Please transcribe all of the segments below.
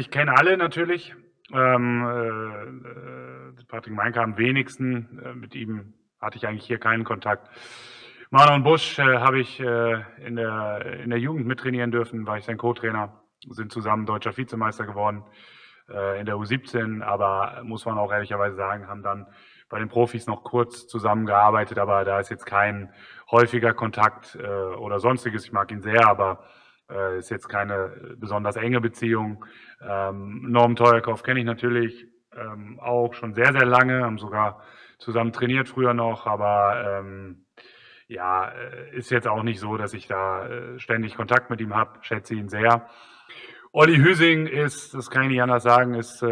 Ich kenne alle natürlich. Patrick Meinke am wenigsten. Mit ihm hatte ich eigentlich hier keinen Kontakt. Manon Busch habe ich in der Jugend mittrainieren dürfen, war ich sein Co-Trainer. Sind zusammen deutscher Vizemeister geworden in der U17, aber muss man auch ehrlicherweise sagen, haben dann bei den Profis noch kurz zusammengearbeitet, aber da ist jetzt kein häufiger Kontakt oder sonstiges. Ich mag ihn sehr, aber ist jetzt keine besonders enge Beziehung. Norm Teuerkauf kenne ich natürlich auch schon sehr, sehr lange, haben sogar zusammen trainiert früher noch, aber ja, ist jetzt auch nicht so, dass ich da ständig Kontakt mit ihm habe, schätze ihn sehr. Olli Hüsing ist, das kann ich nicht anders sagen, ist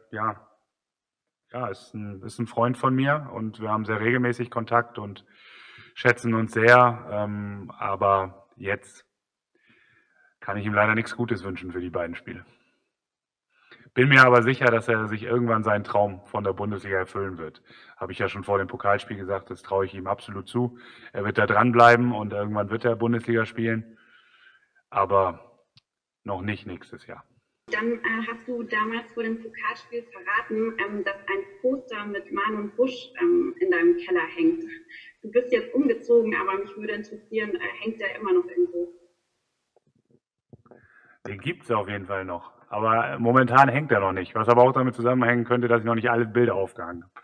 ist ein Freund von mir und wir haben sehr regelmäßig Kontakt und schätzen uns sehr. Aber jetzt kann ich ihm leider nichts Gutes wünschen für die beiden Spiele. Bin mir aber sicher, dass er sich irgendwann seinen Traum von der Bundesliga erfüllen wird. Habe ich ja schon vor dem Pokalspiel gesagt, das traue ich ihm absolut zu. Er wird da dranbleiben und irgendwann wird er Bundesliga spielen, aber noch nicht nächstes Jahr. Dann hast du damals vor dem Pokalspiel verraten, dass ein Poster mit Manon Busch in deinem Keller hängt. Du bist jetzt umgezogen, aber mich würde interessieren, hängt der immer noch irgendwo? Den gibt es auf jeden Fall noch. Aber momentan hängt er noch nicht. Was aber auch damit zusammenhängen könnte, dass ich noch nicht alle Bilder aufgehangen habe.